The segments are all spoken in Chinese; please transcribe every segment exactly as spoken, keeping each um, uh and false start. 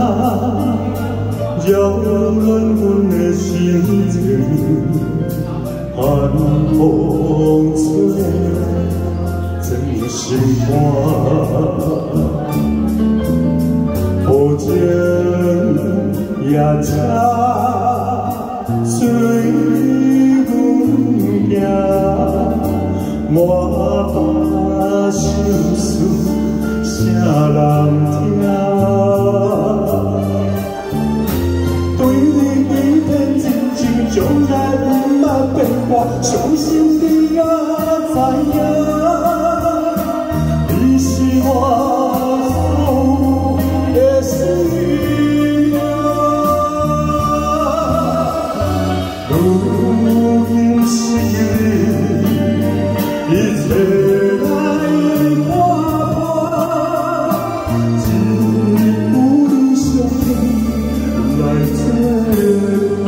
扰乱阮的心情，寒风吹，真心肝，好情也差，随阮行，我把心事谁人听？对你一片真情，从来不捌变化，相信你也知影，你是我所有的生命。如今是你，一切来看破，只有你相信来做我。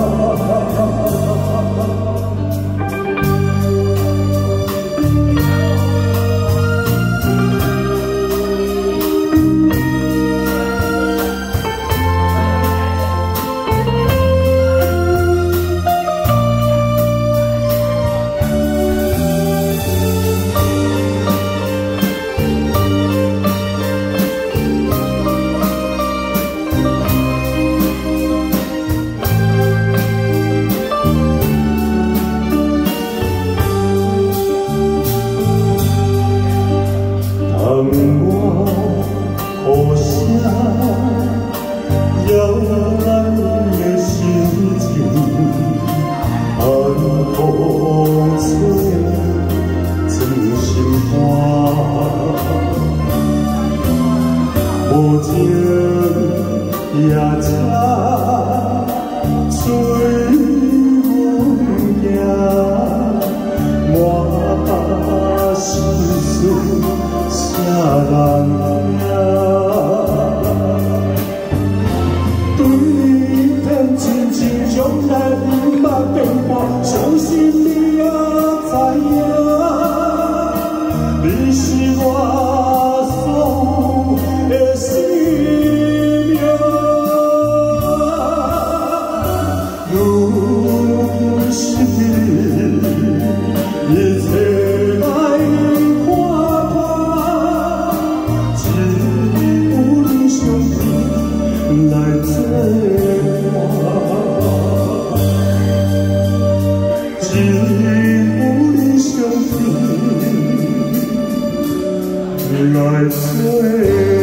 当我呼声扰乱阮的心情，寒风吹，真心肝，无情也差，随阮行，我把心事谁人听？对你一片真情，从来不捌变化，相信你也知影，你是我所有的生命。如今是你，一切来看破，只有你相信来做我，只有你相信来做。